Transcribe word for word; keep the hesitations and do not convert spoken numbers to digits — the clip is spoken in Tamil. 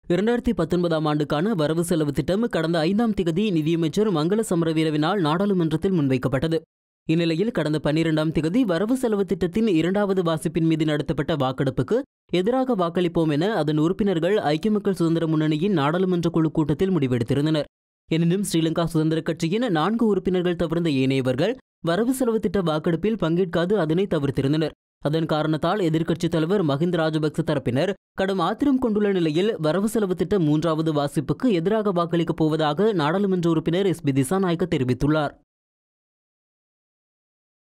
இரண்டாயிரத்தி பத்தொன்பதாம் ஆண்டுக்கான வரவு செலவு திட்டம் கடந்த ஐந்தாம் திகதி நிதியமைச்சர் மங்கள சமரவீரவினால் நாடாளுமன்றத்தில் முன்வைக்கப்பட்டது. இந்நிலையில் கடந்த பன்னிரெண்டாம் திகதி வரவு செலவு திட்டத்தின் இரண்டாவது வாசிப்பின் மீது நடத்தப்பட்ட வாக்கெடுப்புக்கு எதிராக வாக்களிப்போம் என அதன் உறுப்பினர்கள் ஐக்கிய மக்கள் சுதந்திர முன்னணியின் நாடாளுமன்ற குழு கூட்டத்தில் முடிவெடுத்திருந்தனர். எனினும் ஸ்ரீலங்கா சுதந்திர கட்சியின் நான்கு உறுப்பினர்கள் தவிர்ந்த ஏனையவர்கள் வரவு செலவு திட்ட வாக்கெடுப்பில் பங்கேற்காது அதனை தவிர்த்திருந்தனர். அதன் காரணத்தால் எதிர்க்கட்சித் தலைவர் மஹிந்த ராஜபக்ச தரப்பினர் கடும் ஆத்திரம் கொண்டுள்ள நிலையில் வரவு செலவு திட்ட மூன்றாவது வாசிப்புக்கு எதிராக வாக்களிக்கப் போவதாக நாடாளுமன்ற உறுப்பினர் எஸ் பி திசாநாயக்க தெரிவித்துள்ளார்.